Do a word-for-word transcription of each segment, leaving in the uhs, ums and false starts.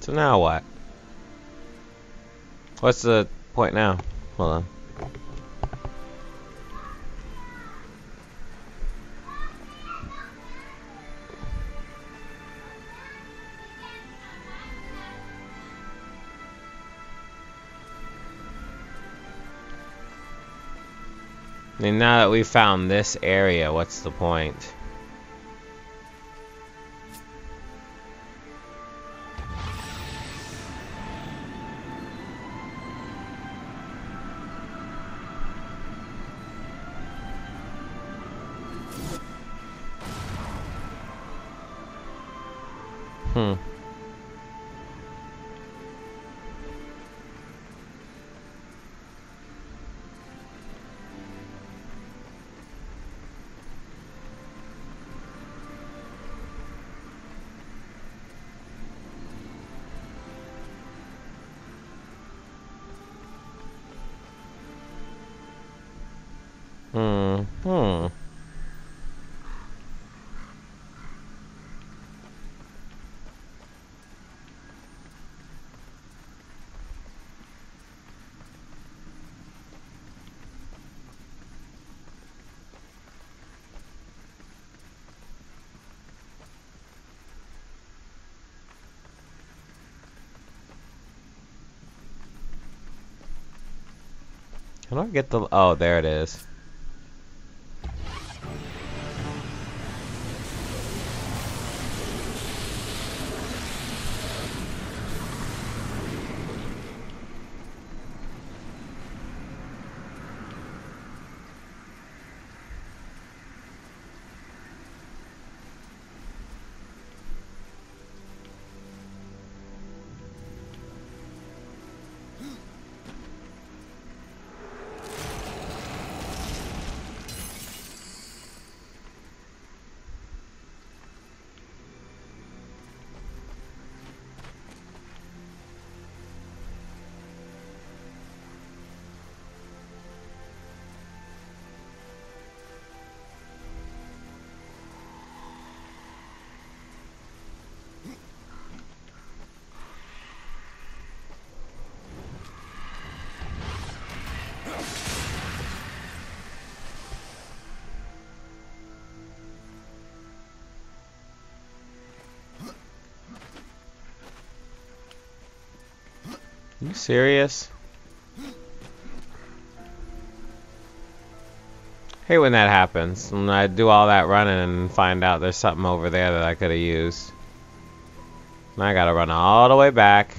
So now what? What's the point now? Hold on. I mean, now that we've found this area, what's the point? Hmm. Hmm. Hmm. How do I get the... Oh, there it is. You serious? Hate when that happens. When I do all that running and find out there's something over there that I could have used. Now I gotta run all the way back.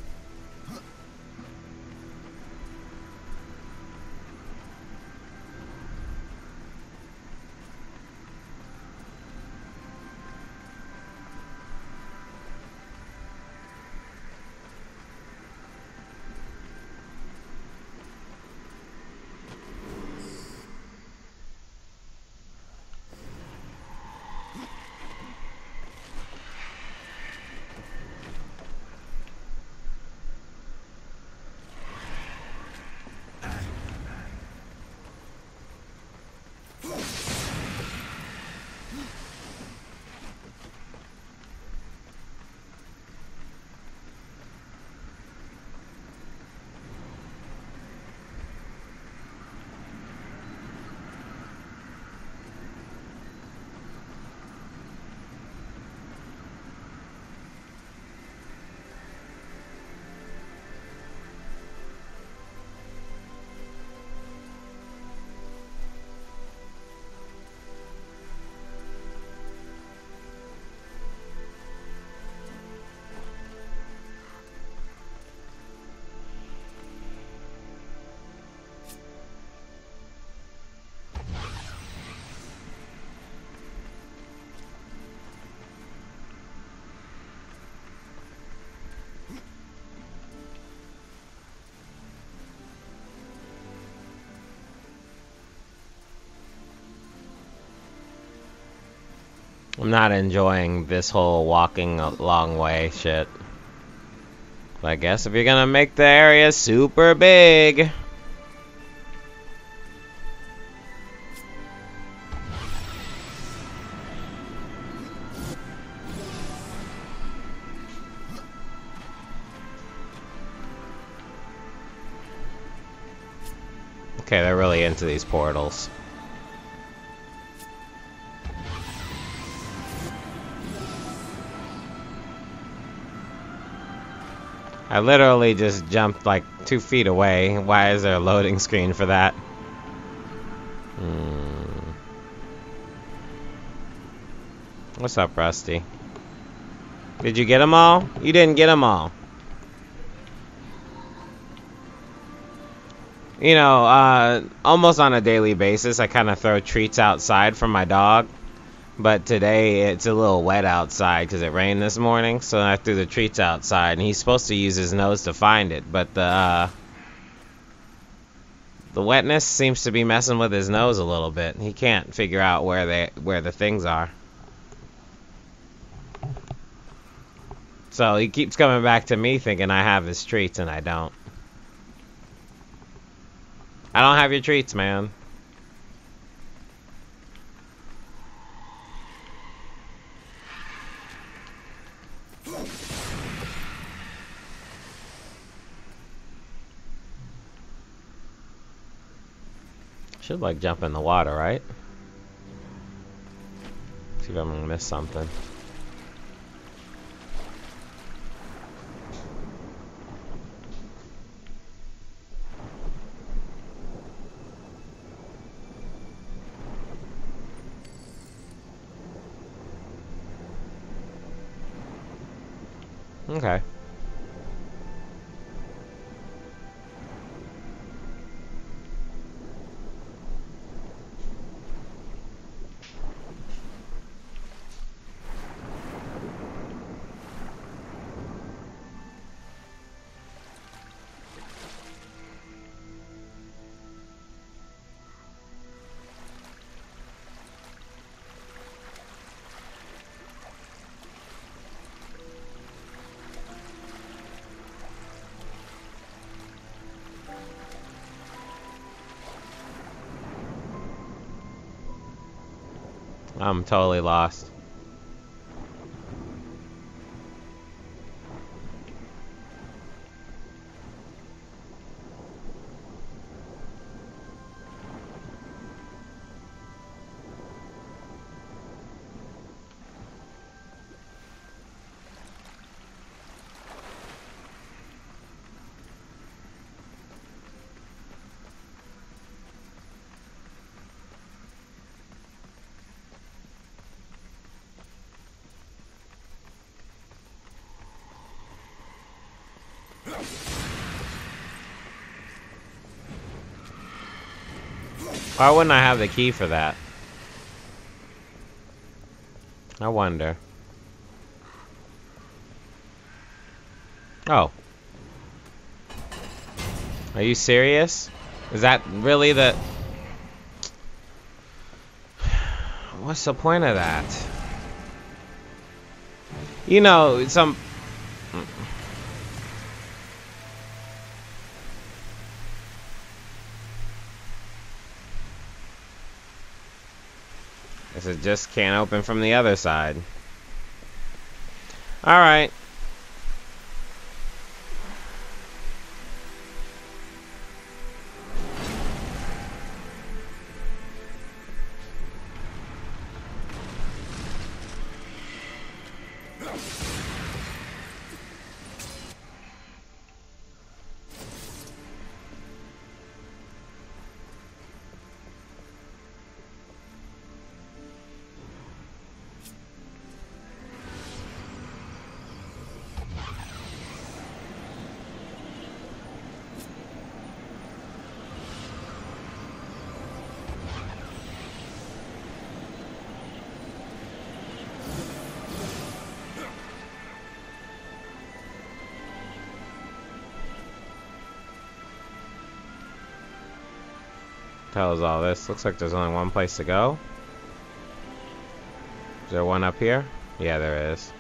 I'm not enjoying this whole walking a long way shit. But I guess if you're gonna make the area super big... Okay, they're really into these portals. I literally just jumped like two feet away. Why is there a loading screen for that? Hmm. What's up, Rusty? Did you get them all? You didn't get them all. You know, uh, almost on a daily basis, I kind of throw treats outside for my dog. But today, it's a little wet outside because it rained this morning. So I threw the treats outside, and he's supposed to use his nose to find it. But the, uh, the wetness seems to be messing with his nose a little bit. He can't figure out where they where the things are. So he keeps coming back to me thinking I have his treats, and I don't. I don't have your treats, man. Should like jump in the water, right? See if I'm gonna miss something. Okay. I'm totally lost. Why wouldn't I have the key for that? I wonder. Oh. Are you serious? Is that really the... What's the point of that? You know, some... Guess it just can't open from the other side. Alright. Hell is all this? Looks like there's only one place to go. Is there one up here? Yeah, there is.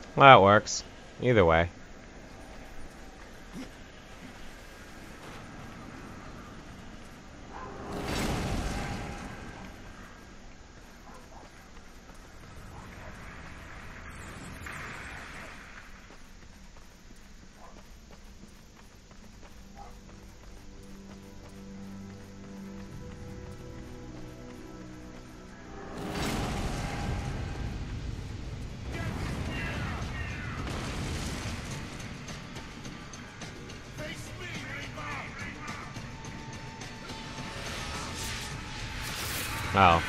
Well, that works. Either way. Oh.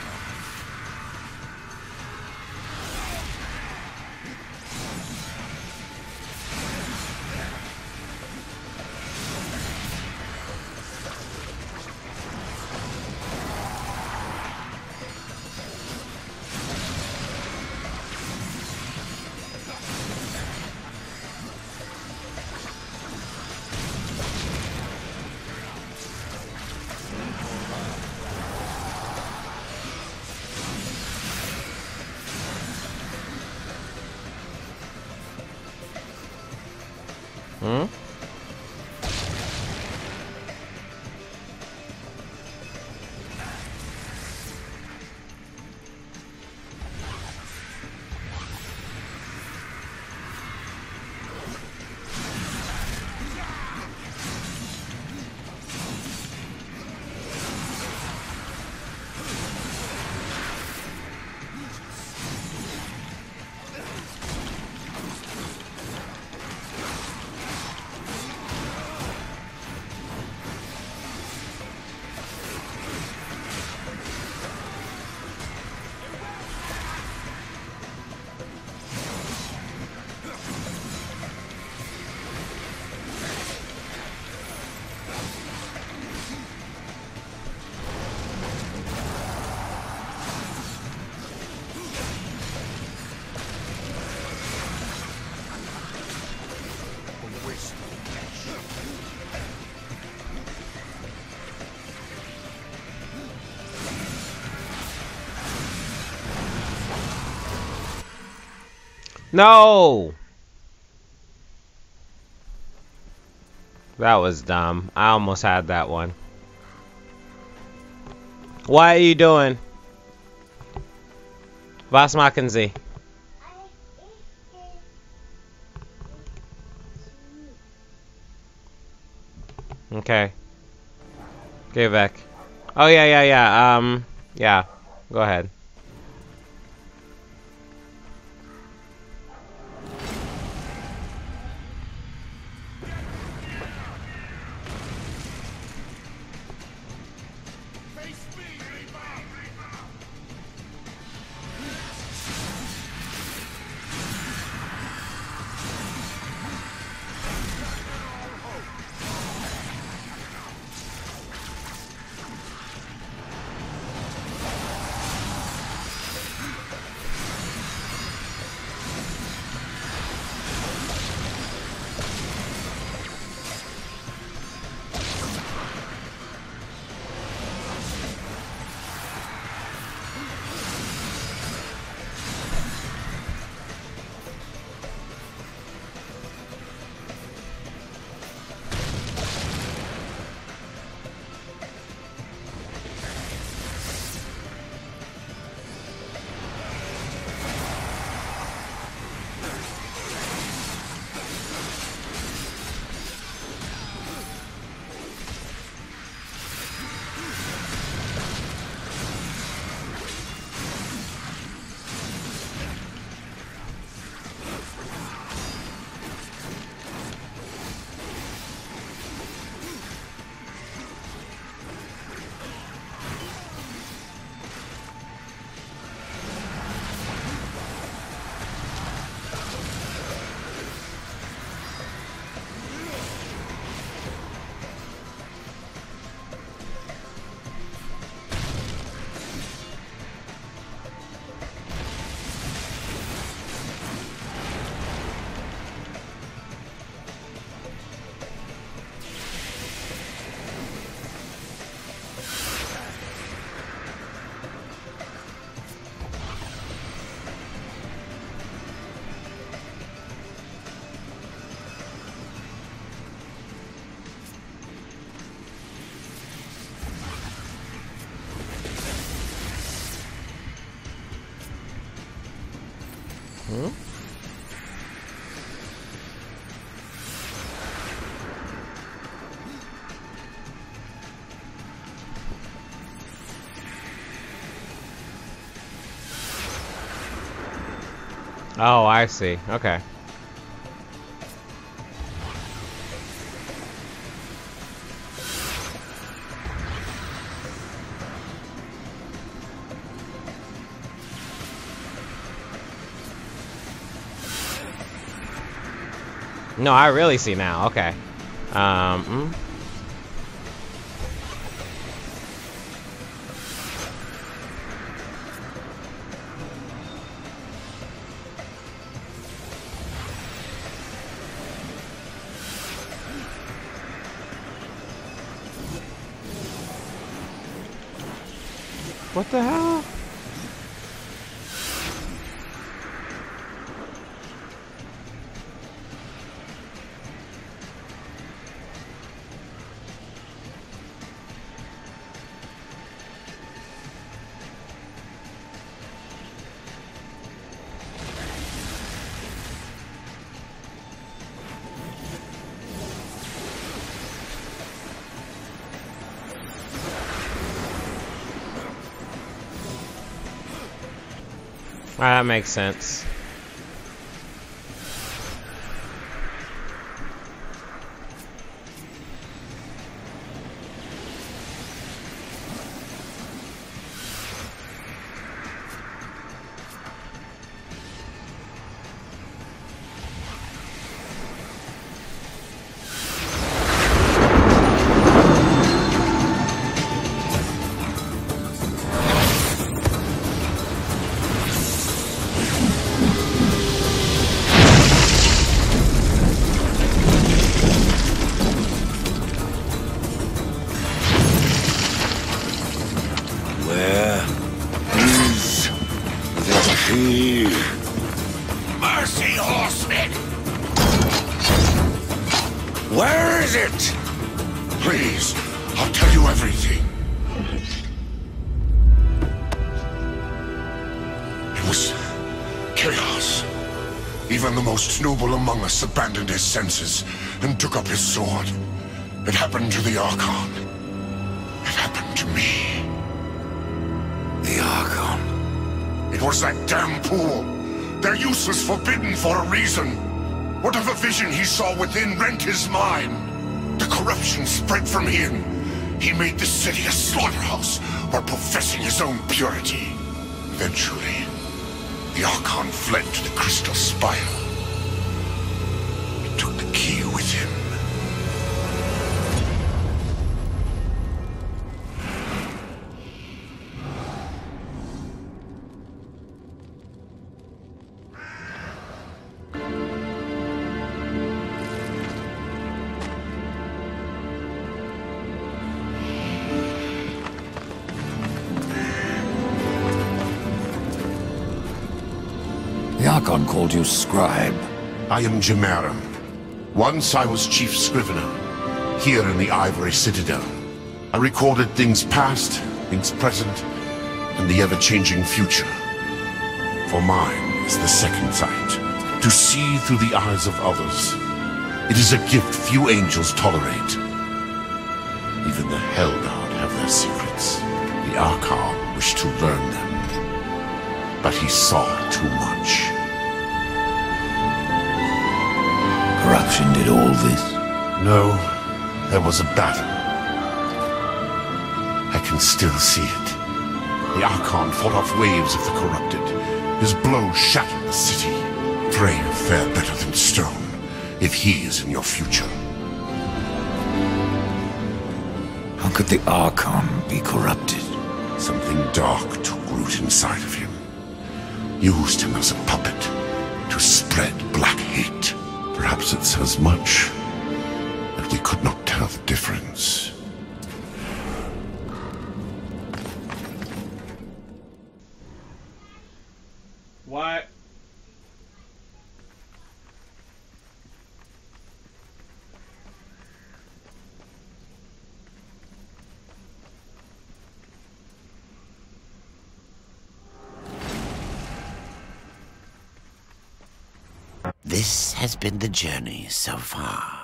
Hmm? No! That was dumb. I almost had that one. What are you doing? Was machen Sie? Okay. Geh weg. Oh, yeah, yeah, yeah. Um, yeah. Go ahead. Mm-hmm. Oh, I see. Okay. No, I really see now. Okay. Um. Mm. What the hell? Ah, that makes sense. Mercy, horsemen! Where is it? Please, I'll tell you everything. It was chaos. Even the most noble among us abandoned his senses and took up his sword. It happened to the Archon. It happened to me. The Archon. It was that damn pool. Their use was forbidden for a reason. Whatever vision he saw within rent his mind. The corruption spread from him. He made the city a slaughterhouse while professing his own purity. Eventually, the Archon fled to the Crystal Spire. He took the key with him. The Archon called you Scribe. I am Jamarum. Once I was Chief Scrivener, here in the Ivory Citadel. I recorded things past, things present, and the ever-changing future. For mine is the second sight, to see through the eyes of others. It is a gift few angels tolerate. Even the Hellguard have their secrets. The Archon wished to learn them, but he saw too much. Corruption did all this? No, there was a battle. I can still see it. The Archon fought off waves of the corrupted. His blow shattered the city. Pray you fare better than stone, if he is in your future. How could the Archon be corrupted? Something dark took root inside of him. Used him as a puppet to spread black hate. Perhaps it says much that we could not tell the difference. What? This has been the journey so far.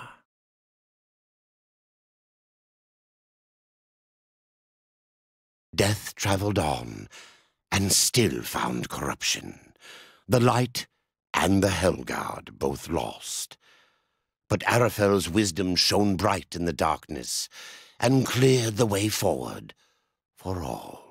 Death traveled on, and still found corruption. The light and the Hellguard both lost. But Arafel's wisdom shone bright in the darkness, and cleared the way forward for all.